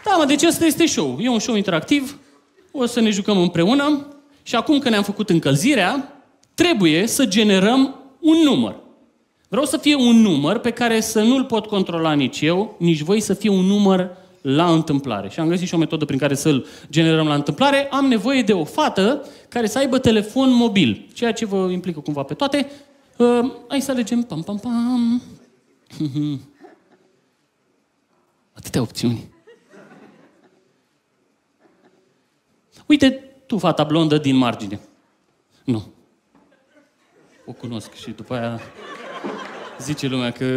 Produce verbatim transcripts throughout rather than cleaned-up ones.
Da, mă, deci ăsta este show. E un show interactiv, o să ne jucăm împreună și acum că ne-am făcut încălzirea, trebuie să generăm un număr. Vreau să fie un număr pe care să nu-l pot controla nici eu, nici voi, să fie un număr la întâmplare. Și am găsit și o metodă prin care să-l generăm la întâmplare. Am nevoie de o fată care să aibă telefon mobil, ceea ce vă implică cumva pe toate. Uh, hai să alegem pam, pam, pam. Atâtea opțiuni. Uite, tu, fata blondă din margine. Nu. O cunosc și după aia zice lumea că...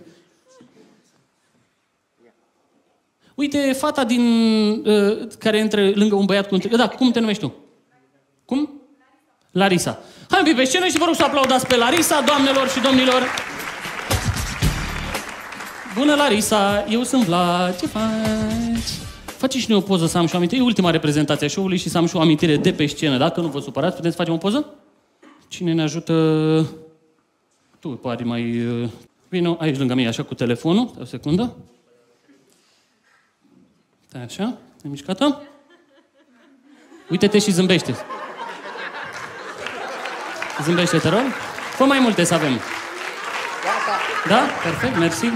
Uite, fata din... Uh, care intră lângă un băiat cu... Da, cum te numești tu? Cum? Larisa. Hai un pic pe scenă și vă rog să aplaudați pe Larisa, doamnelor și domnilor. Bună, Larisa, eu sunt Vlad, ce faci? Faceți și noi o poză să am și o amintire. E ultima reprezentație a show-ului și să am și o amintire de pe scenă. Dacă nu vă supărați, putem să facem o poză? Cine ne ajută? Tu, pari mai... Vino aici lângă mine, așa, cu telefonul. O secundă. Stai așa, ai mișcată? Uite-te și zâmbește. Zâmbește, te rog. Fă mai multe să avem. Da? Perfect, mersi.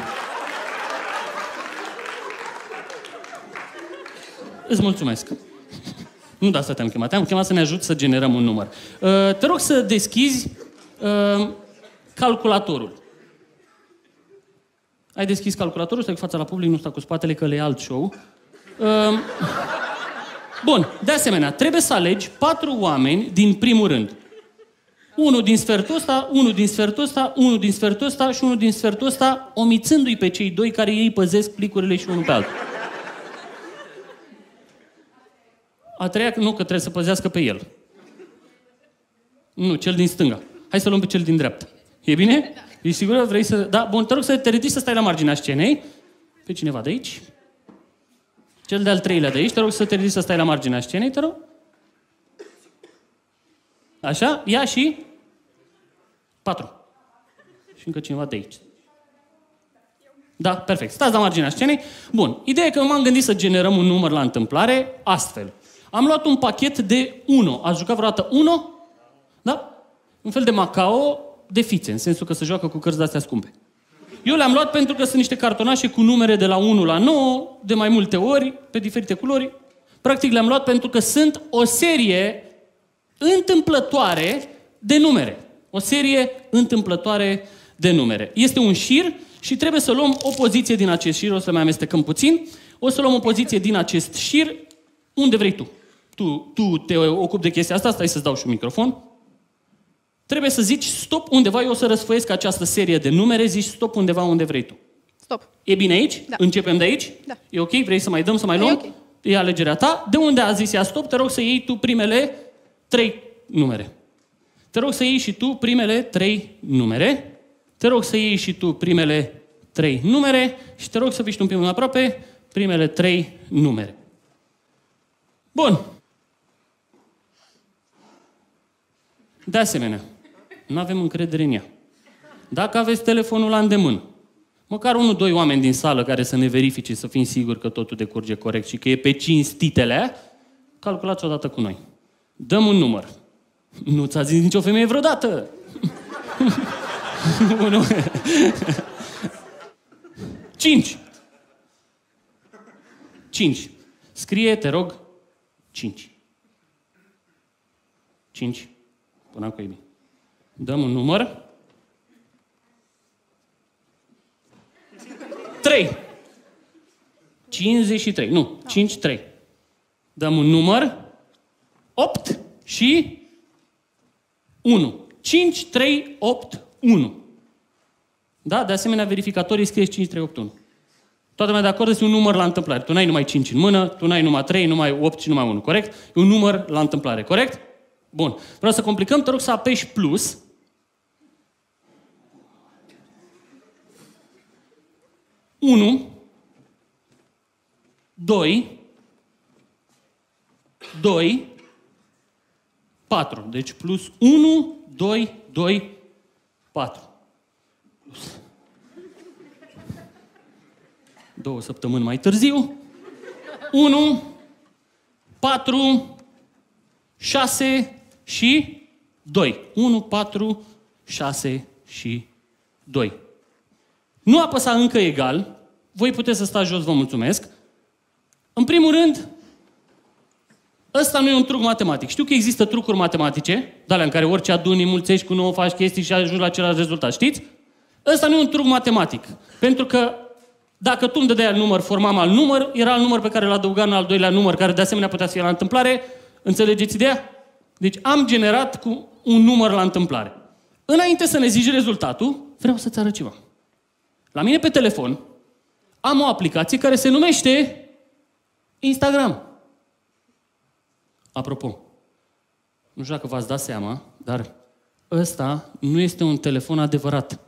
Îți mulțumesc. Nu de asta te-am chemat. Te-am chemat să ne ajut să generăm un număr. Uh, te rog să deschizi uh, calculatorul. Ai deschis calculatorul, stai cu fața la public, nu stai cu spatele, că le e alt show. Uh, bun, de asemenea, trebuie să alegi patru oameni din primul rând. Unul din sfertul ăsta, unul din sfertul ăsta, unul din sfertul ăsta și unul din sfertul ăsta, omițându-i pe cei doi care ei păzesc plicurile și unul pe altul. A treia, nu, că trebuie să păzească pe el. Nu, cel din stânga. Hai să luăm pe cel din dreapta. E bine? Da. Ești sigură? Vrei să... Da, bun, te rog să te ridici să stai la marginea scenei. Pe cineva de aici. Cel de-al treilea de aici, te rog să te ridici să stai la marginea scenei, te rog. Așa, ia și... Patru. Și încă cineva de aici. Da, perfect. Stați la marginea scenei. Bun, ideea e că m-am gândit să generăm un număr la întâmplare astfel. Am luat un pachet de Uno. Ați jucat vreodată Uno? Da? Un fel de Macao de fițe, în sensul că se joacă cu cărți de-astea scumpe. Eu le-am luat pentru că sunt niște cartonașe cu numere de la unu la nouă, de mai multe ori, pe diferite culori. Practic le-am luat pentru că sunt o serie întâmplătoare de numere. O serie întâmplătoare de numere. Este un șir și trebuie să luăm o poziție din acest șir. O să mai amestecăm puțin. O să luăm o poziție din acest șir unde vrei tu. Tu, tu te ocupi de chestia asta, stai să-ți dau și un microfon. Trebuie să zici stop undeva, eu o să răsfoiesc această serie de numere, zici stop undeva unde vrei tu. Stop. E bine aici? Da. Începem de aici? Da. E ok? Vrei să mai dăm, să mai luăm? E ok. E alegerea ta. De unde a zis ea stop, te rog să iei tu primele trei numere. Te rog să iei și tu primele trei numere. Te rog să iei și tu primele trei numere și te rog să fii tu un pic mai aproape primele trei numere. Bun. De asemenea, nu avem încredere în ea. Dacă aveți telefonul la îndemână, măcar unul, doi oameni din sală care să ne verifice, să fim siguri că totul decurge corect și că e pe cinstitele, calculați odată cu noi. Dăm un număr. Nu ți-a zis nicio femeie vreodată. Cinci. Cinci. Scrie, te rog, cinci. Cinci. Până acum e bine. Dăm un număr. Trei. cincizeci și trei. Nu, cinci, trei. Dăm un număr. Opt și unu. cinci, trei, opt, unu. Da? De asemenea, verificatorii scrie cinci, trei, opt, unu. Toată lumea de acord, este un număr la întâmplare. Tu n-ai numai cinci în mână, tu n-ai numai trei, numai opt și numai unu, corect? E un număr la întâmplare, corect? Bun. Vreau să complicăm, te rog să apeși plus. unu, doi, doi, patru. Deci plus unu, doi, doi, patru. Plus. Două săptămâni mai târziu. unu, patru, șase și doi. unu, patru, șase și doi. Nu apăsa încă egal. Voi puteți să stați jos, vă mulțumesc. În primul rând, ăsta nu e un truc matematic. Știu că există trucuri matematice, de alea în care orice aduni, mulțești cu nouă, faci chestii și ajungi la același rezultat, știți? Ăsta nu e un truc matematic. Pentru că dacă tu îmi dădeai al număr, formam al număr, era al număr pe care îl adăugam în al doilea număr, care de asemenea putea să fie la întâmplare. Înțelegeți ideea? Deci am generat cu un număr la întâmplare. Înainte să ne zici rezultatul, vreau să-ți arăt ceva. La mine pe telefon am o aplicație care se numește Instagram. Apropo, nu știu dacă v-ați dat seama, dar ăsta nu este un telefon adevărat.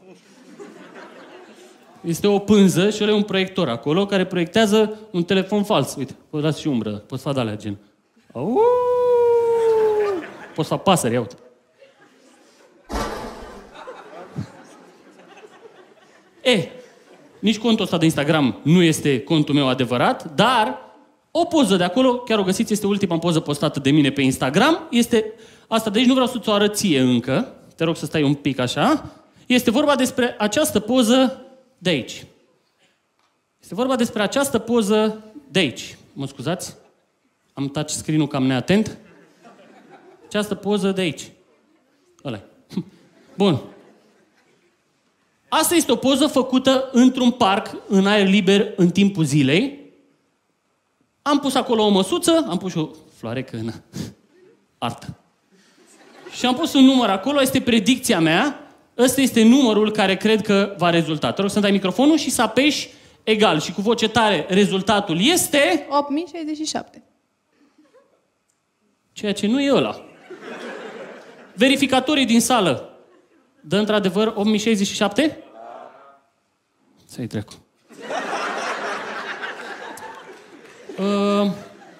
Este o pânză și ăla e un proiector acolo care proiectează un telefon fals. Uite, poți dați și umbră, poți fa de-alea gen. Auuu! Poți fa pasări, ia uite. E, nici contul ăsta de Instagram nu este contul meu adevărat, dar o poză de acolo, chiar o găsiți, este ultima poză postată de mine pe Instagram, este asta de aici, nu vreau să ți-o arăt ție încă, te rog să stai un pic așa, este vorba despre această poză de aici. Este vorba despre această poză de aici. Mă scuzați? Am touch screen-ul cam neatent. Această poză de aici. Ăla. Bun. Asta este o poză făcută într-un parc, în aer liber, în timpul zilei. Am pus acolo o măsuță, am pus și o floarecă în artă. Și am pus un număr acolo, este predicția mea. Ăsta este numărul care cred că va rezulta. Te rog să-mi dai microfonul și să apeși egal. Și cu voce tare, rezultatul este... opt mii șaizeci și șapte. Ceea ce nu e ăla. Verificatorii din sală. Dă într-adevăr opt mii șaizeci și șapte? Să-i trecu. Uh,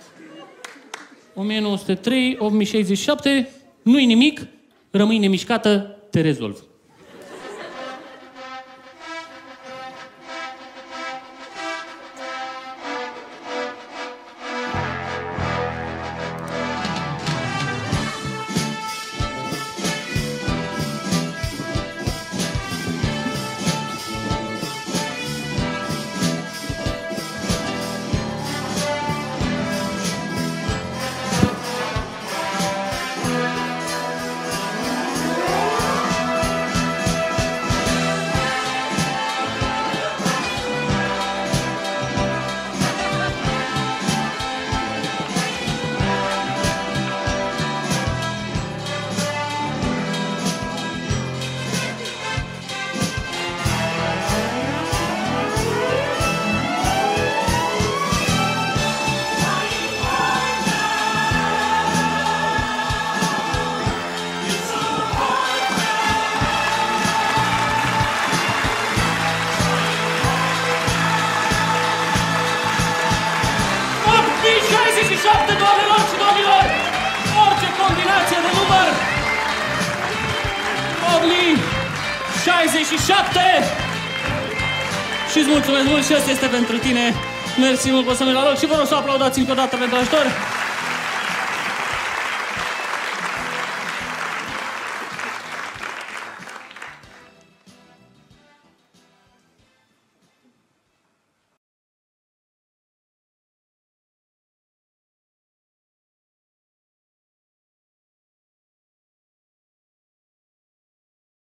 o mie nouă sute trei, opt mii șaizeci și șapte, nu-i nimic, rămâi nemișcată, te rezolv. șaizeci și șapte, doamnelor și domnilor! Orice combinație de număr! opt mii șaizeci și șapte! Și-ți mulțumesc mult și asta este pentru tine. Mersi mult, poți să mergi la loc și vă rog să aplaudați încă o dată pentru ajutor.